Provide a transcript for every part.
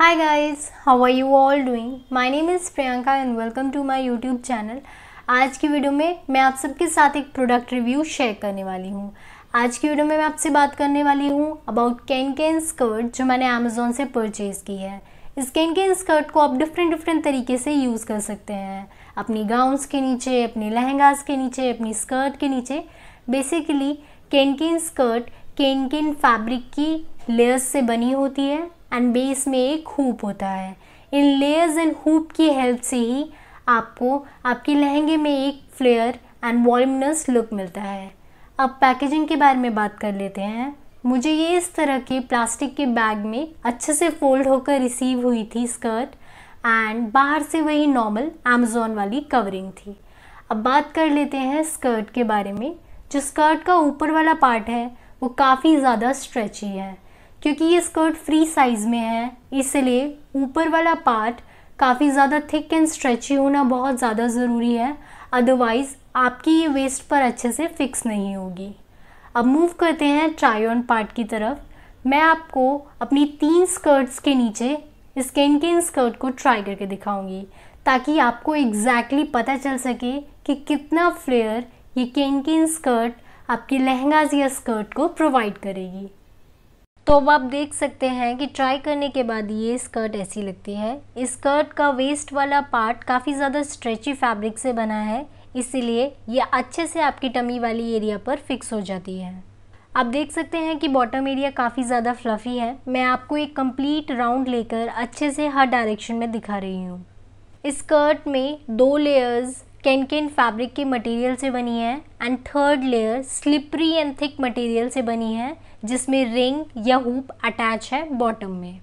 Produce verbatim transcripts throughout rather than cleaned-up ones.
Hi guys, how are you all doing? My name is Priyanka and welcome to my YouTube channel. आज की video में मैं आप सबके साथ एक प्रोडक्ट रिव्यू शेयर करने वाली हूँ। आज की वीडियो में मैं आपसे बात करने वाली हूँ अबाउट कैन कैन स्कर्ट जो मैंने अमेज़ॉन से परचेज़ की है। इस कैन कैन स्कर्ट को आप डिफरेंट डिफरेंट तरीके से यूज़ कर सकते हैं, अपनी गाउन्स के नीचे, अपनी लहंगास के नीचे, अपनी स्कर्ट के नीचे। Basically cancan skirt cancan fabric की लेयर्स से बनी होती है एंड बेस में एक हुप होता है। इन लेयर्स एंड हुप की हेल्प से ही आपको आपके लहंगे में एक फ्लेयर एंड वॉल्यूमिनस लुक मिलता है। अब पैकेजिंग के बारे में बात कर लेते हैं। मुझे ये इस तरह के प्लास्टिक के बैग में अच्छे से फोल्ड होकर रिसीव हुई थी स्कर्ट एंड बाहर से वही नॉर्मल अमेज़ॉन वाली कवरिंग थी। अब बात कर लेते हैं स्कर्ट के बारे में। जो स्कर्ट का ऊपर वाला पार्ट है वो काफ़ी ज़्यादा स्ट्रेची है। क्योंकि ये स्कर्ट फ्री साइज़ में है इसलिए ऊपर वाला पार्ट काफ़ी ज़्यादा थिक एंड स्ट्रेची होना बहुत ज़्यादा ज़रूरी है, अदरवाइज़ आपकी ये वेस्ट पर अच्छे से फिक्स नहीं होगी। अब मूव करते हैं ट्राई ऑन पार्ट की तरफ। मैं आपको अपनी तीन स्कर्ट्स के नीचे इस कैन कैन स्कर्ट को ट्राई करके दिखाऊंगी ताकि आपको एग्जैक्टली पता चल सके कि कितना फ्लेयर ये कैन कैन स्कर्ट आपके लहंगास या स्कर्ट को प्रोवाइड करेगी। तो अब आप देख सकते हैं कि ट्राई करने के बाद ये स्कर्ट ऐसी लगती है। इस स्कर्ट का वेस्ट वाला पार्ट काफ़ी ज़्यादा स्ट्रेची फैब्रिक से बना है, इसीलिए ये अच्छे से आपकी टमी वाली एरिया पर फिक्स हो जाती है। आप देख सकते हैं कि बॉटम एरिया काफ़ी ज़्यादा फ्लफ़ी है। मैं आपको एक कंप्लीट राउंड लेकर अच्छे से हर डायरेक्शन में दिखा रही हूँ। इस स्कर्ट में दो लेयर्स कैन कैन फैब्रिक के मटेरियल से बनी है and third layer slippery and thick material से बनी है जिसमें रिंग या हुप अटैच है बॉटम में।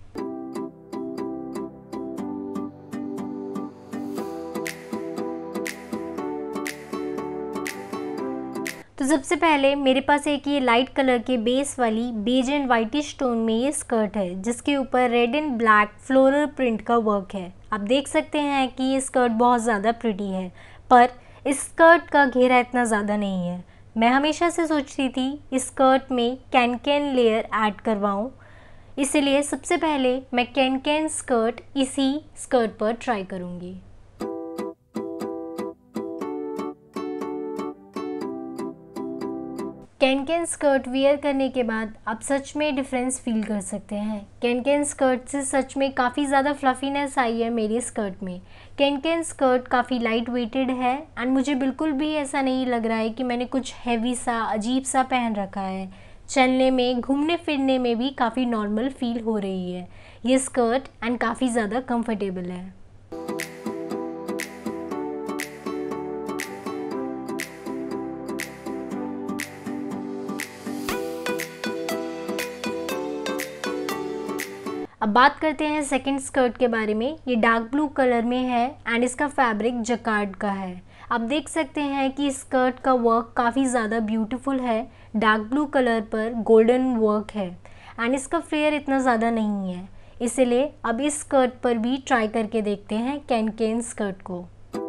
तो सबसे पहले मेरे पास एक ये लाइट कलर के बेस वाली बेज एंड वाइटिश टोन में ये स्कर्ट है जिसके ऊपर red and black floral print का वर्क है। आप देख सकते हैं कि ये स्कर्ट बहुत ज़्यादा प्रिटी है, पर इस स्कर्ट का घेरा इतना ज़्यादा नहीं है। मैं हमेशा से सोचती थी इस स्कर्ट में कैन कैन लेयर ऐड करवाऊँ, इसलिए सबसे पहले मैं कैन कैन स्कर्ट इसी स्कर्ट पर ट्राई करूँगी। कैन कैन स्कर्ट वियर करने के बाद आप सच में डिफरेंस फील कर सकते हैं। कैन कैन स्कर्ट से सच में काफ़ी ज़्यादा फ्लफीनेस आई है मेरी स्कर्ट में। कैन कैन स्कर्ट काफ़ी लाइट वेटेड है एंड मुझे बिल्कुल भी ऐसा नहीं लग रहा है कि मैंने कुछ हैवी सा अजीब सा पहन रखा है। चलने में, घूमने फिरने में भी काफ़ी नॉर्मल फील हो रही है ये स्कर्ट एंड काफ़ी ज़्यादा कंफर्टेबल है। अब बात करते हैं सेकंड स्कर्ट के बारे में। ये डार्क ब्लू कलर में है एंड इसका फैब्रिक जकार्ड का है। आप देख सकते हैं कि स्कर्ट का वर्क काफ़ी ज़्यादा ब्यूटीफुल है। डार्क ब्लू कलर पर गोल्डन वर्क है एंड इसका फ्लेयर इतना ज़्यादा नहीं है, इसलिए अब इस स्कर्ट पर भी ट्राई करके देखते हैं कैन कैन स्कर्ट को।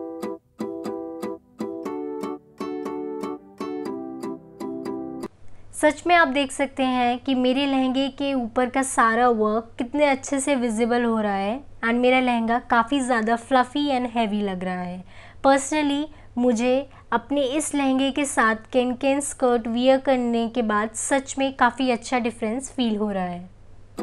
सच में आप देख सकते हैं कि मेरे लहंगे के ऊपर का सारा वर्क कितने अच्छे से विजिबल हो रहा है एंड मेरा लहंगा काफ़ी ज़्यादा फ्लफ़ी एंड हैवी लग रहा है। पर्सनली मुझे अपने इस लहंगे के साथ कैन कैन स्कर्ट वियर करने के बाद सच में काफ़ी अच्छा डिफरेंस फील हो रहा है।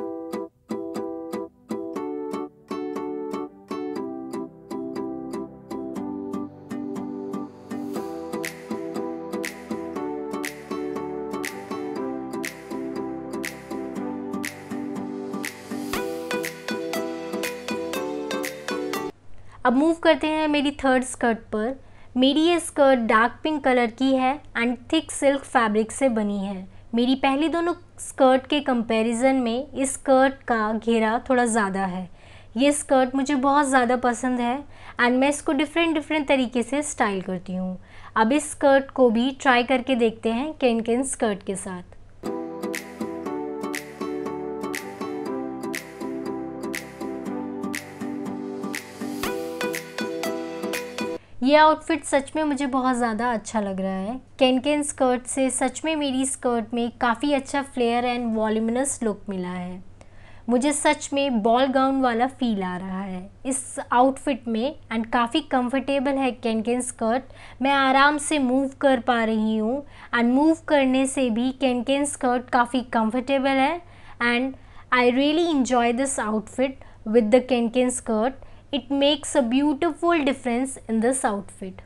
अब मूव करते हैं मेरी थर्ड स्कर्ट पर। मेरी ये स्कर्ट डार्क पिंक कलर की है एंड थिक सिल्क फैब्रिक से बनी है। मेरी पहली दोनों स्कर्ट के कंपैरिजन में इस स्कर्ट का घेरा थोड़ा ज़्यादा है। ये स्कर्ट मुझे बहुत ज़्यादा पसंद है एंड मैं इसको डिफरेंट डिफरेंट तरीके से स्टाइल करती हूँ। अब इस स्कर्ट को भी ट्राई करके देखते हैं कैन कैन स्कर्ट के साथ। ये आउटफिट सच में मुझे बहुत ज़्यादा अच्छा लग रहा है। कैन कैन स्कर्ट से सच में मेरी स्कर्ट में काफ़ी अच्छा फ्लेयर एंड वॉल्यूमिनस लुक मिला है। मुझे सच में बॉल गाउन वाला फील आ रहा है इस आउटफिट में एंड काफ़ी कंफर्टेबल है कैनकेन स्कर्ट। मैं आराम से मूव कर पा रही हूँ एंड मूव करने से भी कैनकेन स्कर्ट काफ़ी कंफर्टेबल है and I really enjoy this outfit with the Kenken skirt. It makes a beautiful difference in this outfit.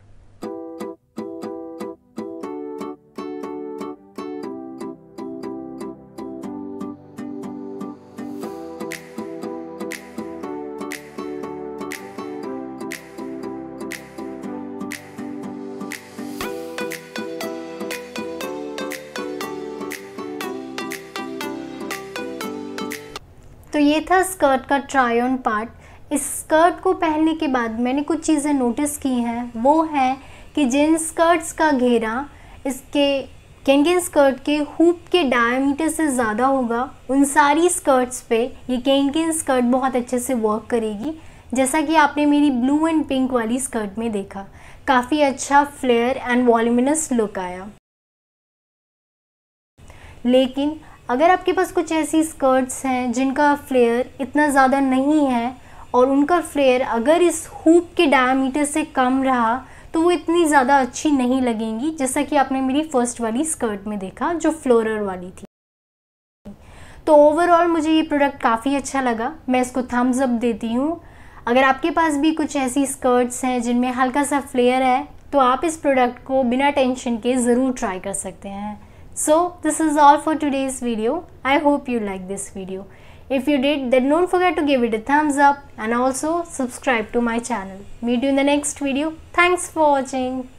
तो ये था स्कर्ट का ट्राई ऑन पार्ट। इस स्कर्ट को पहनने के बाद मैंने कुछ चीज़ें नोटिस की हैं। वो है कि जिन स्कर्ट्स का घेरा इसके कैनकेन स्कर्ट के हुप के डायमीटर से ज़्यादा होगा, उन सारी स्कर्ट्स पे ये कैनकेन स्कर्ट बहुत अच्छे से वर्क करेगी। जैसा कि आपने मेरी ब्लू एंड पिंक वाली स्कर्ट में देखा, काफ़ी अच्छा फ्लेयर एंड वॉल्यूमिनस लुक आया। लेकिन अगर आपके पास कुछ ऐसी स्कर्ट्स हैं जिनका फ्लेयर इतना ज़्यादा नहीं है और उनका फ्लेयर अगर इस हुप के डायमीटर से कम रहा तो वो इतनी ज़्यादा अच्छी नहीं लगेंगी, जैसा कि आपने मेरी फर्स्ट वाली स्कर्ट में देखा जो फ्लोरल वाली थी। तो ओवरऑल मुझे ये प्रोडक्ट काफ़ी अच्छा लगा, मैं इसको थम्स अप देती हूँ। अगर आपके पास भी कुछ ऐसी स्कर्ट्स हैं जिनमें हल्का सा फ्लेयर है तो आप इस प्रोडक्ट को बिना टेंशन के ज़रूर ट्राई कर सकते हैं। So this is all for today's video. I hope you like this video. If you did, then don't forget to give it a thumbs up and also subscribe to my channel. Meet you in the next video. Thanks for watching.